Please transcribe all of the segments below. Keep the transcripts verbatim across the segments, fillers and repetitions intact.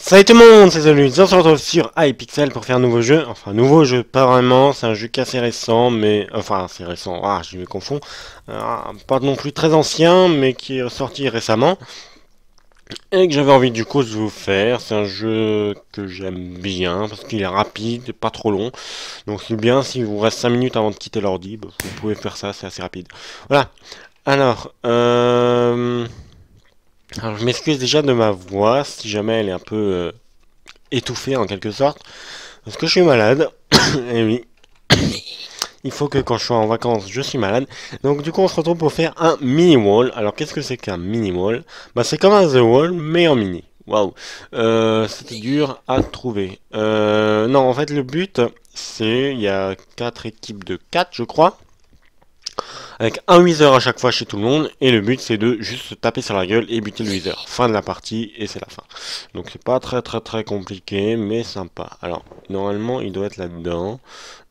Salut tout le monde, c'est Zolus, on se retrouve sur iPixel pour faire un nouveau jeu. Enfin, nouveau jeu, pas vraiment, c'est un jeu assez récent, mais... Enfin, c'est récent, ah, je me confonds. Ah, pas non plus très ancien, mais qui est sorti récemment. Et que j'avais envie du coup de vous faire. C'est un jeu que j'aime bien, parce qu'il est rapide, pas trop long. Donc c'est bien, si vous reste cinq minutes avant de quitter l'ordi, bah, vous pouvez faire ça, c'est assez rapide. Voilà, alors... Euh... Alors je m'excuse déjà de ma voix, si jamais elle est un peu... euh, étouffé en quelque sorte, parce que je suis malade. Et oui, il faut que quand je sois en vacances, je suis malade. Donc du coup, on se retrouve pour faire un mini wall. Alors qu'est-ce que c'est qu'un mini wall? Bah c'est comme un The Wall, mais en mini. Waouh, euh, c'était dur à trouver. Euh, non, en fait, le but, c'est il y a quatre équipes de quatre, je crois. Avec un Wither à chaque fois chez tout le monde, et le but c'est de juste se taper sur la gueule et buter le Wither. Fin de la partie, et c'est la fin. Donc c'est pas très très très compliqué, mais sympa. Alors, normalement il doit être là-dedans.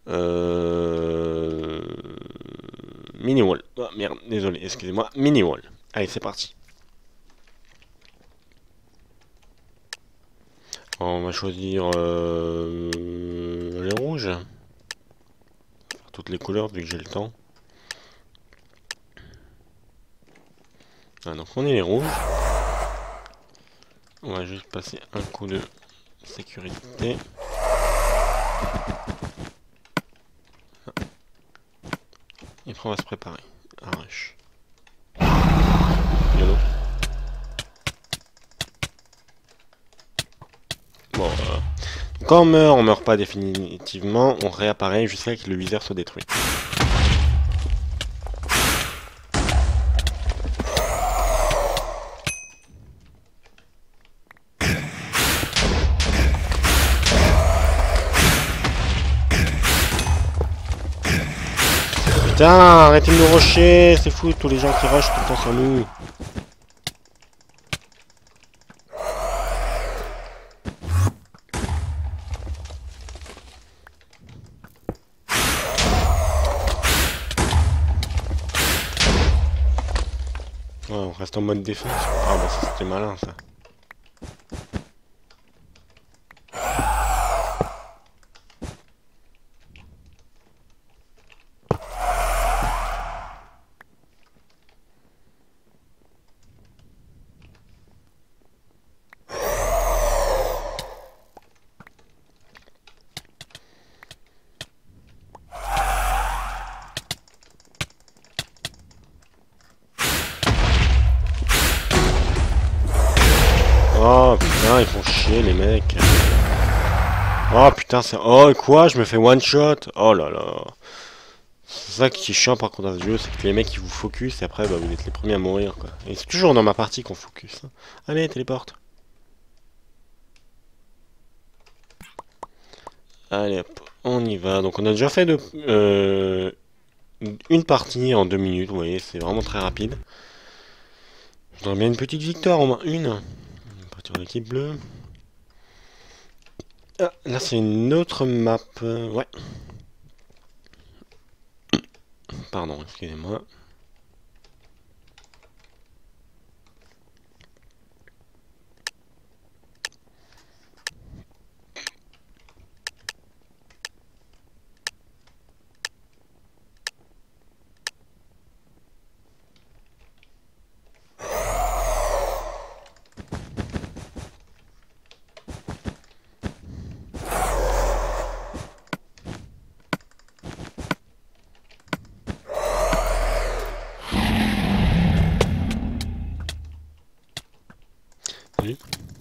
Euh... Mini wall. Oh, merde, désolé, excusez-moi. Mini wall. Allez, c'est parti. On va choisir euh... les rouges. Toutes les couleurs vu que j'ai le temps. Ah, donc on est les rouges. On va juste passer un coup de sécurité. Et après on va se préparer. Arrache. YOLO. Bon, euh, quand on meurt, on meurt pas définitivement. On réapparaît jusqu'à ce que le Wither soit détruit. Putain, arrêtez de nous rusher, c'est fou tous les gens qui rushent tout le temps sur nous. Ouais, on reste en mode défense. Ah bah ça c'était malin ça. Oh putain, ils font chier les mecs. Oh putain, c'est... Oh quoi, je me fais one shot. Oh là là. C'est ça qui est chiant par contre dans ce jeu, c'est que les mecs ils vous focus et après bah, vous êtes les premiers à mourir quoi. Et c'est toujours dans ma partie qu'on focus. Hein. Allez, téléporte. Allez hop, on y va. Donc on a déjà fait de, euh, une partie en deux minutes, vous voyez, c'est vraiment très rapide. Je voudrais bien une petite victoire, au moins une. On va partir de l'équipe bleue. Ah, là c'est une autre map. euh, Ouais. Pardon, excusez-moi. Salut.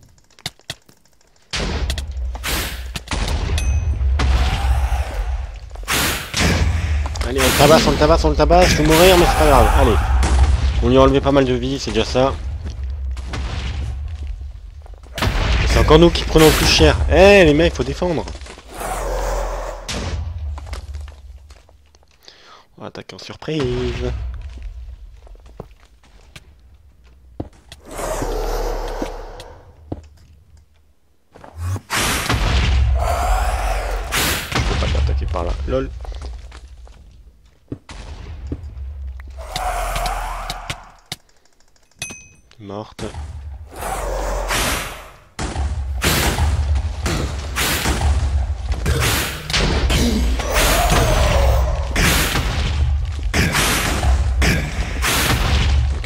Allez, on le tabasse, on le tabasse, on le tabasse, je vais mourir, mais c'est pas grave. Allez. On lui a enlevé pas mal de vie, c'est déjà ça. C'est encore nous qui prenons le plus cher. Eh hey, les mecs, faut défendre. On va attaquer en surprise. Je peux pas t'attaquer par là. Lol. Morte.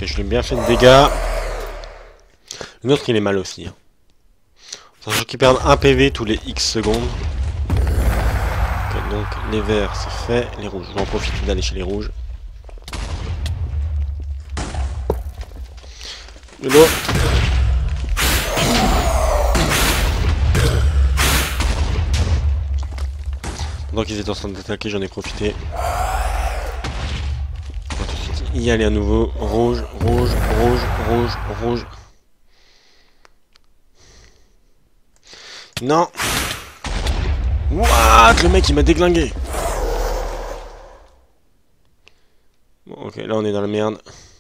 je lui ai bien fait de dégâts. L'autre il est mal aussi. Hein. Sachant qu'ils perdent un P V tous les X secondes. Okay, donc les verts c'est fait, les rouges. Je vais en profiter d'aller chez les rouges. De l'eau. Pendant qu'ils étaient en train d'attaquer, j'en ai profité. On va tout de suite y aller à nouveau. Rouge, rouge, rouge, rouge, rouge. Non. What? Le mec il m'a déglingué. Bon, ok, là on est dans la merde.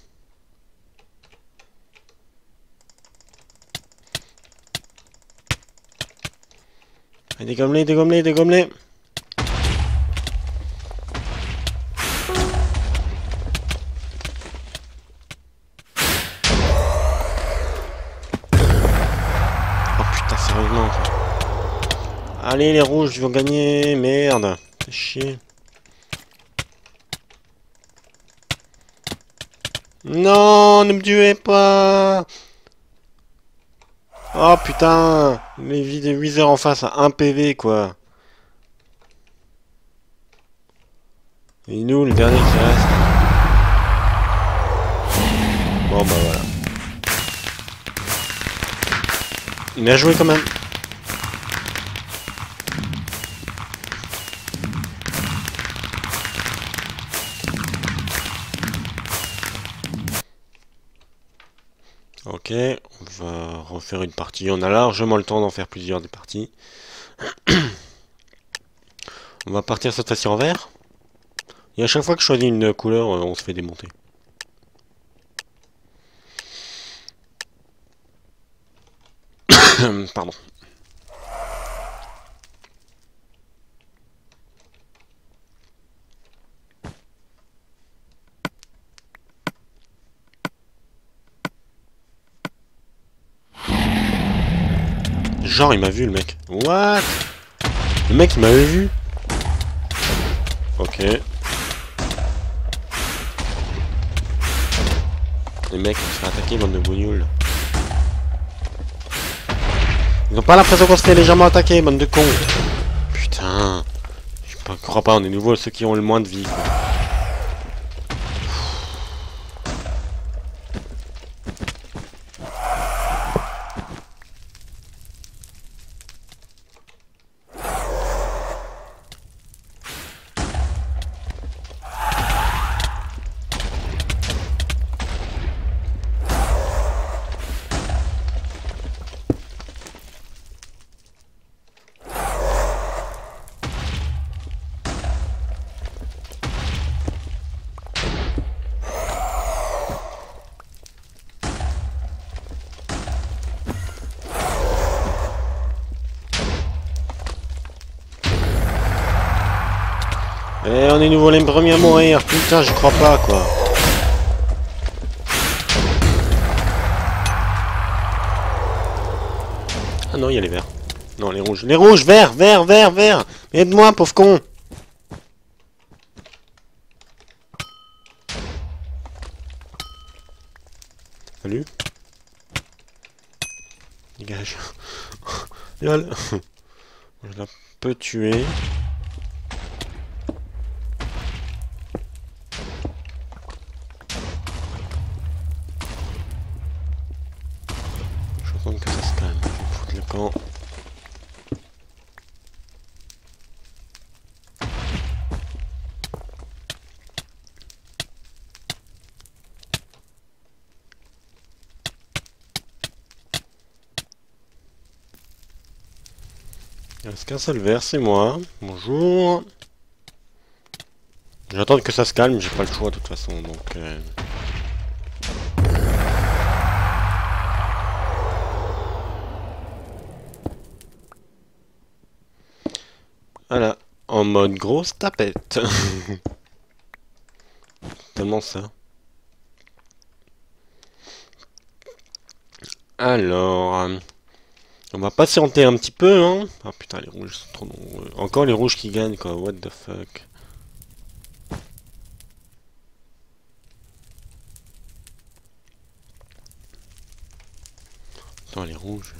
Allez, dégomme-les, dégomme-les, dégomme-les. Oh putain, sérieusement. Allez, les rouges, ils vont gagner. Merde. C'est chier. Non, ne me tuez pas. Oh putain. Les vies de huit heures en face à un P V, quoi. Et nous, le dernier qui reste. Bon, bah voilà. Il a joué quand même. Ok, on va refaire une partie. On a largement le temps d'en faire plusieurs des parties. On va partir cette fois-ci en vert. Et à chaque fois que je choisis une couleur, on se fait démonter. Pardon. Genre il m'a vu le mec. What? Le mec il m'avait vu. Ok. Les mecs vont se faire attaquer, bande de bougnoules. Ils ont pas l'impression qu'on se fait légèrement attaquer, bande de cons. Putain. Je crois pas, on est nouveau ceux qui ont le moins de vie, quoi. Et on est nouveau les premiers à mourir, putain j'y crois pas quoi. Ah non il y a les verts. Non les rouges. Les rouges, verts, verts, verts, verts. Aide-moi pauvre con. Salut. Dégage. Lol. Je la peux tuer. Que ça se calme, je vais foutre le camp. Il reste qu'un seul vert, c'est moi. Bonjour. J'attends que ça se calme, j'ai pas le choix de toute façon, donc... Euh... Voilà, en mode grosse tapette. Tellement ça. Alors, euh, on va patienter un petit peu, hein. Ah putain, les rouges sont trop nombreux. Encore les rouges qui gagnent, quoi. What the fuck. Putain, elle est rouge.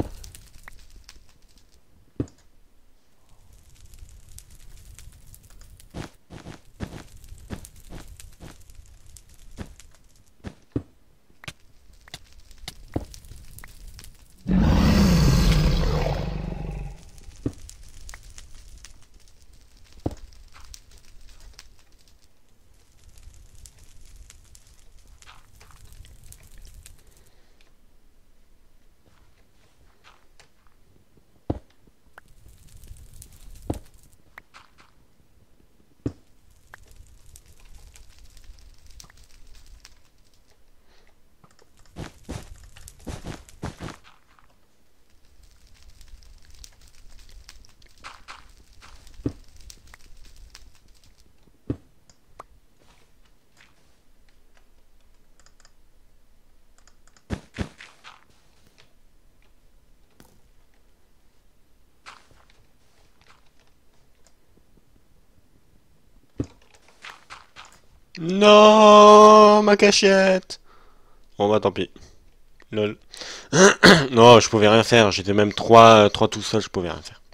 Non, ma cachette. Bon bah tant pis. Lol. Non, je pouvais rien faire. J'étais même trois, trois tout seul, je pouvais rien faire.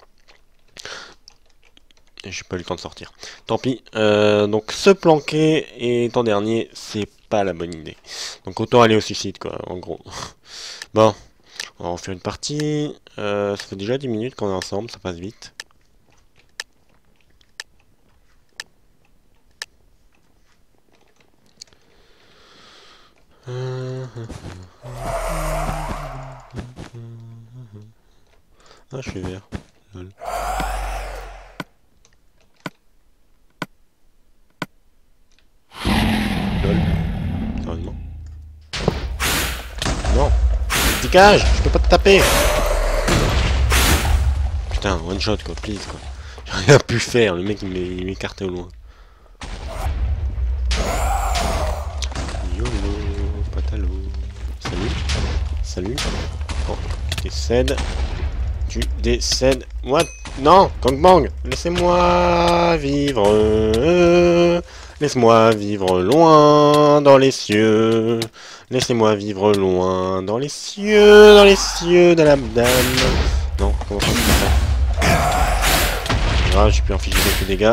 Et j'ai pas eu le temps de sortir. Tant pis. Euh, donc se planquer étant dernier, c'est pas la bonne idée. Donc autant aller au suicide quoi, en gros. Bon, on va en faire une partie. Euh, ça fait déjà dix minutes qu'on est ensemble, ça passe vite. Ah, je suis vert. Lol. Lol. Sérieusement. Non. Dégage, je peux pas te taper. Putain, one shot quoi, please quoi. J'ai rien pu faire, le mec il m'écartait au loin. YOLO, patalo. Salut. Salut. Oh, tu décèdes. Tu décèdes. What? Non, gangbang. Laissez-moi vivre. Euh, Laisse-moi vivre loin dans les cieux. Laissez-moi vivre loin dans les cieux, dans les cieux de la dame. Non, comment ça se fait ça? Ah, j'ai pu infliger quelques dégâts.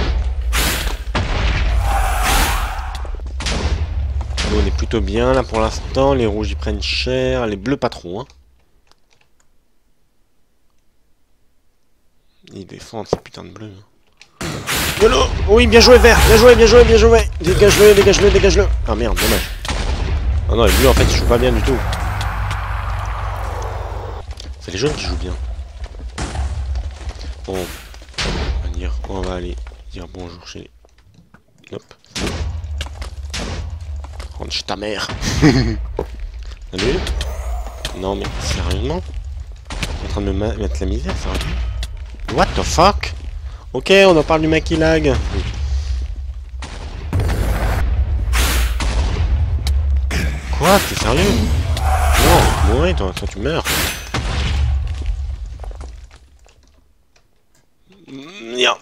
Nous, on est plutôt bien là pour l'instant. Les rouges ils prennent cher. Les bleus pas trop. Hein. Ils défendent ces putains de bleus. Hein. YOLO! Oui, bien joué, vert! Bien joué, bien joué, bien joué! Dégage-le, dégage-le, dégage-le! Ah merde, dommage. Ah non, les bleus en fait ils jouent pas bien du tout. C'est les jaunes qui jouent bien. Bon, on va dire, on va aller dire bonjour chez. Hop. Rentre chez ta mère. Salut. Non mais sérieusement? T'es en train de me mettre la misère, sérieusement? What the fuck? Ok, on en parle du mec qui lag. Quoi? T'es sérieux? Non, mourir, toi, toi tu meurs. Mia.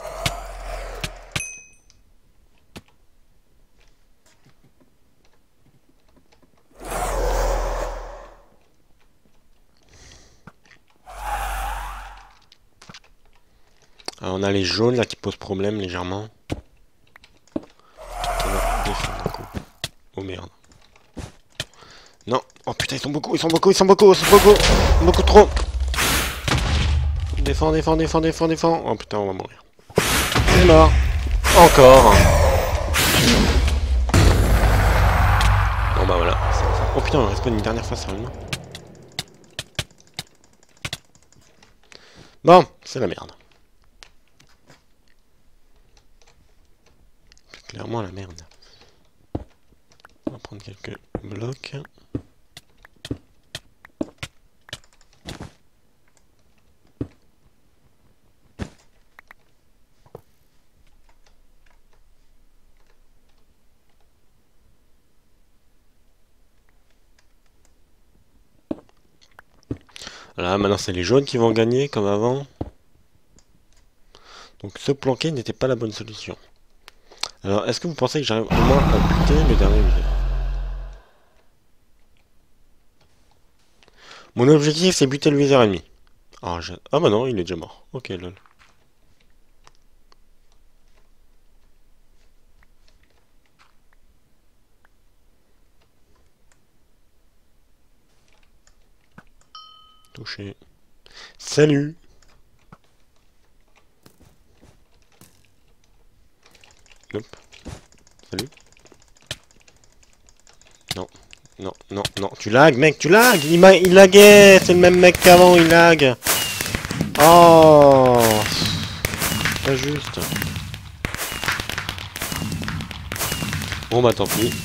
Alors on a les jaunes là qui posent problème légèrement. Oh merde. Non. Oh putain ils sont beaucoup, ils sont beaucoup, ils sont beaucoup, ils sont beaucoup. Beaucoup trop. Défends, défends, défends, défends, défends. Oh putain on va mourir. C'est mort. Encore. Bon bah voilà. Oh putain on respawn une dernière fois sérieusement. Bon, c'est la merde. Clairement la merde. On va prendre quelques blocs. Voilà, maintenant c'est les jaunes qui vont gagner comme avant. Donc se planquer n'était pas la bonne solution. Alors, est-ce que vous pensez que j'arrive au moins à buter le dernier leader? Mon objectif, c'est buter le viseur ennemi. Ah, je... ah bah non, il est déjà mort. Ok, lol. Touché. Salut. Hop. Salut. Non. Non, non, non. Tu lags, mec, tu lags. Il, m'a... il laguait. C'est le même mec qu'avant, il lag. Oh. Pas juste. Bon bah tant pis.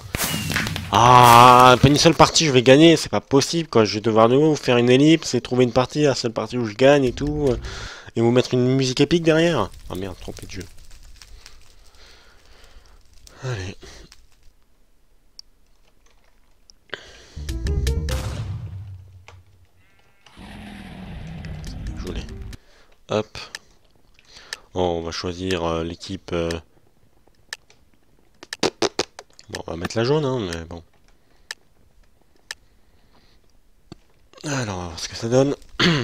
Ah, pas une seule partie, je vais gagner, c'est pas possible quoi. Je vais devoir de nouveau faire une ellipse et trouver une partie, la seule partie où je gagne et tout. euh, Et vous mettre une musique épique derrière. Ah merde, trompé de jeu. Allez. Joli. Hop. Bon, on va choisir euh, l'équipe. euh, Bon, on va mettre la jaune, hein, mais bon. Alors, on va voir ce que ça donne.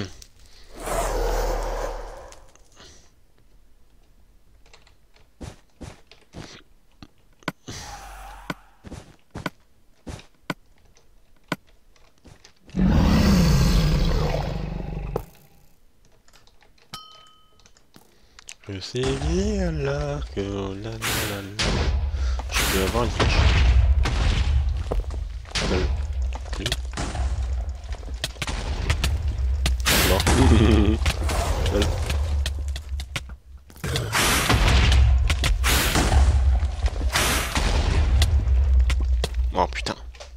Je sais bien là que la la la la. Je peux avoir une flèche. Lol. Oui. Mort. Lol. Oh putain.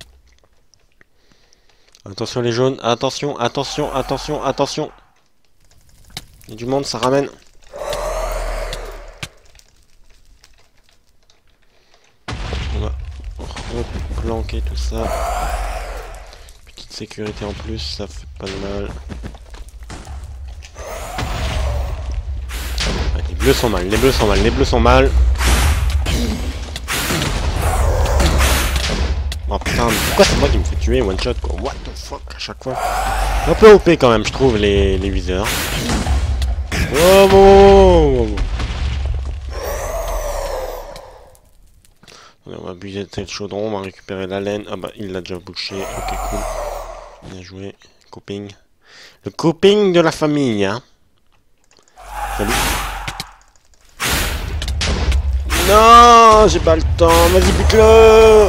Attention les jaunes, attention, attention, attention, attention. Il y a du monde, ça ramène. On va replanquer tout ça. Petite sécurité en plus, ça fait pas de mal. Ouais, les bleus sont mal, les bleus sont mal, les bleus sont mal. Oh putain, mais pourquoi c'est moi qui me fait tuer one shot quoi? What the fuck à chaque fois. Un peu O P quand même je trouve les, les viseurs. Oh, oh, oh, oh. On va abuser de tel chaudron, on va récupérer la laine. Ah bah il l'a déjà bouché, ok cool. Bien joué, coping. Le coping de la famille hein. Salut. Non, j'ai pas le temps, vas-y bute-le.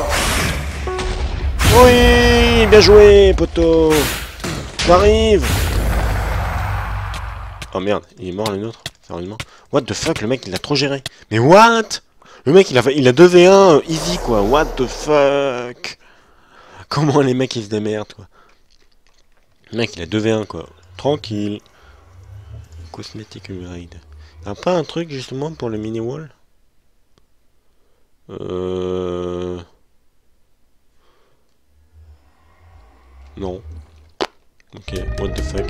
Oui, bien joué, poteau. J'arrive. Oh merde, il est mort le nôtre, sérieusement. What the fuck, le mec il a trop géré. Mais what? Le mec il a, il a deux v un easy quoi, what the fuck. Comment les mecs ils se démerdent quoi. Le mec il a deux v un quoi, tranquille. Cosmétique upgrade. Y'a pas un truc justement pour le mini wall? Euh... Non. Ok, what the fuck.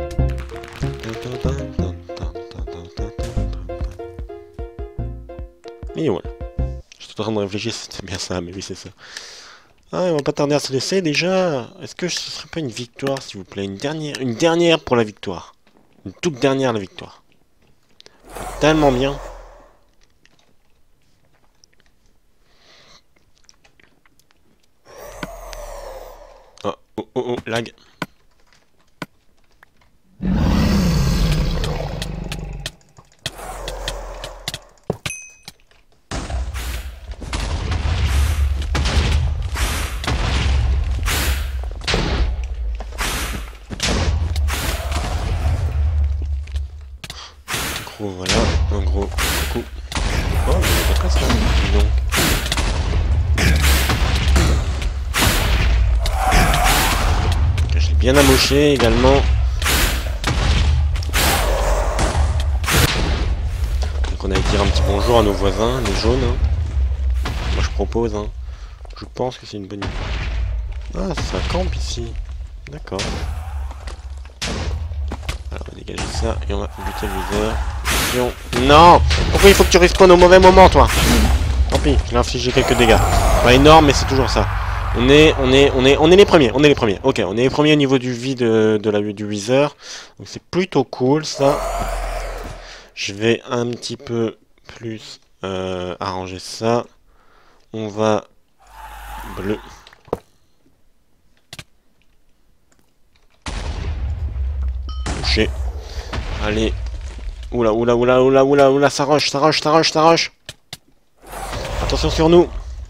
Et voilà. Je suis en train de réfléchir si c'était bien ça, mais oui c'est ça. Ah, on va pas tarder à se laisser déjà. Est-ce que ce serait pas une victoire s'il vous plaît? Une dernière, une dernière pour la victoire. Une toute dernière la victoire. Tellement bien. Oh, oh, oh, oh, lag. Gros, voilà, un gros coucou. Oh, il y a pas de ça, dis donc. Je l'ai bien amoché également. Donc on a dire un petit bonjour à nos voisins, les jaunes. Hein. Moi je propose, hein. Je pense que c'est une bonne idée. Ah, ça campe ici. D'accord. Alors on va dégager ça et on va buter le viseur. Non! Pourquoi il faut que tu respawns au mauvais moment, toi? Tant pis, je l'ai infligé quelques dégâts. Pas énorme, mais c'est toujours ça. On est, on est, on est, on est les premiers, on est les premiers. Ok, on est les premiers au niveau du vide de, de la du viseur. Donc c'est plutôt cool ça. Je vais un petit peu plus euh, arranger ça. On va bleu. Toucher. Allez. Oula, oula, oula, oula, oula, oula, ça rush, ça rush, ça rush, ça rush. Attention sur nous.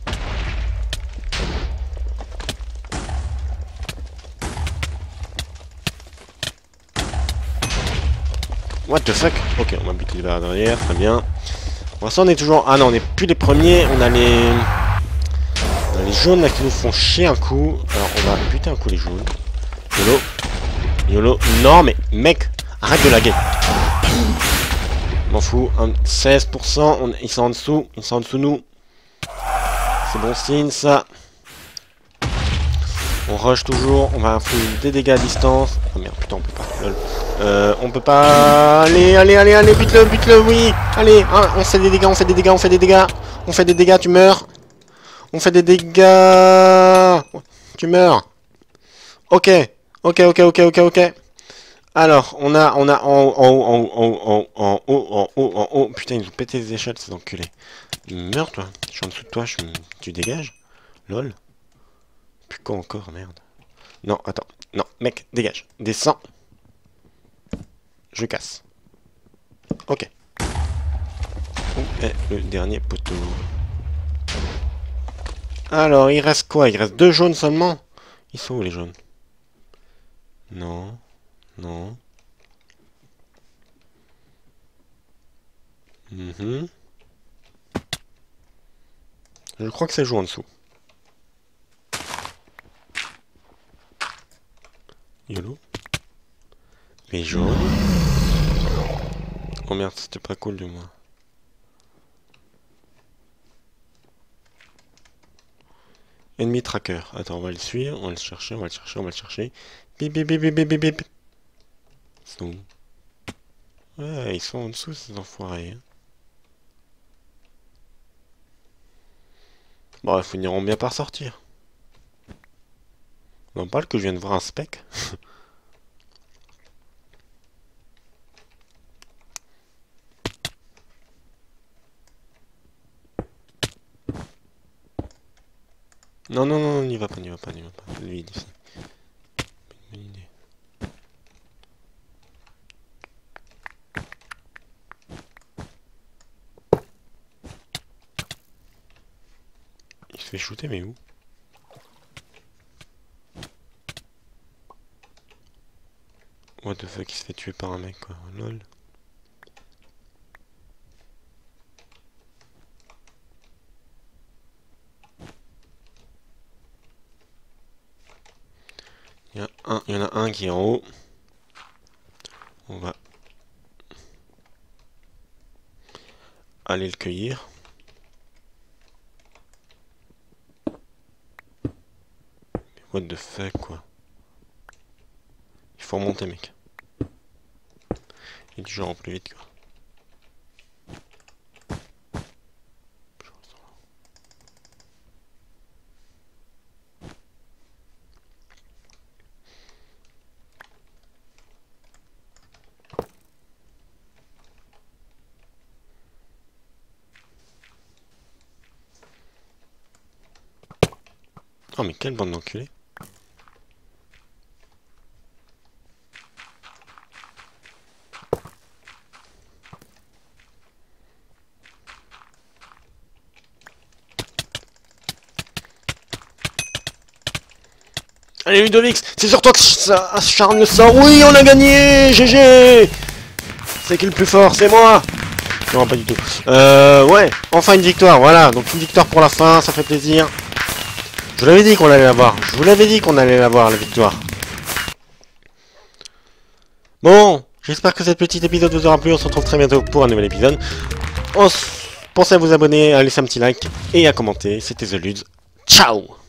What the fuck? Ok, on va buter vers derrière, très bien. Pour l'instant, on est toujours... Ah non, on n'est plus les premiers, on a les... On a les jaunes là qui nous font chier un coup. Alors, on va buter un coup les jaunes. YOLO. YOLO. Non, mais mec, arrête de laguer. M'en fous. Un... seize pour cent, on... ils sont en dessous. Ils sont en dessous de nous. C'est bon signe, ça. On rush toujours. On va infliger des dégâts à distance. Oh merde, putain, on peut pas. Lol. Euh, on peut pas... Allez, allez, allez, allez, bute-le, bute-le, oui. Allez, hein, on fait des dégâts, on fait des dégâts, on fait des dégâts. On fait des dégâts, tu meurs. On fait des dégâts. Tu meurs. Ok, ok, ok, ok, ok, ok. Alors, on a, on a en haut, en haut, en haut, en haut, en haut, en haut, en haut. Putain, ils ont pété les échelles, ces enculés. Meurs, toi. Je suis en dessous de toi, je... tu dégages. Lol. Plus quoi encore, merde. Non, attends. Non, mec, dégage. Descends. Je casse. Ok. Où est le dernier poteau? Alors, il reste quoi? Il reste deux jaunes seulement? Ils sont où les jaunes? Non. Non. Mm-hmm. Je crois que c'est jaune en dessous. YOLO. Les jaunes. Oh merde, c'était pas cool du moins. Ennemi tracker. Attends, on va le suivre, on va le chercher, on va le chercher, on va le chercher. Bip bip bip bip bip bip. Ils sont où? Ouais, ils sont en dessous ces enfoirés. Hein. Bon, ils finiront bien par sortir. On en parle que je viens de voir un spec. Non, non, non, n'y va pas, n'y va pas, n'y va pas. Lui, il dit. Bonne idée. Il se fait shooter, mais où? What the fuck, il se fait tuer par un mec, quoi. Lol. Il y a un, il y en a un qui est en haut. On va aller le cueillir. What the fuck, quoi. Il faut remonter, mec. Il est du genre en plus vite, quoi. Oh mais quelle bande d'enculés. Allez Ludovic, c'est sur toi que ça acharne le sort. Oui, on a gagné. G G. C'est qui le plus fort? C'est moi. Non, pas du tout. Euh, ouais, enfin une victoire, voilà. Donc une victoire pour la fin, ça fait plaisir. Je vous l'avais dit qu'on allait l'avoir. Je vous l'avais dit qu'on allait l'avoir, la victoire. Bon, j'espère que cet petit épisode vous aura plu. On se retrouve très bientôt pour un nouvel épisode. On s... Pensez à vous abonner, à laisser un petit like et à commenter. C'était The Ludes. Ciao!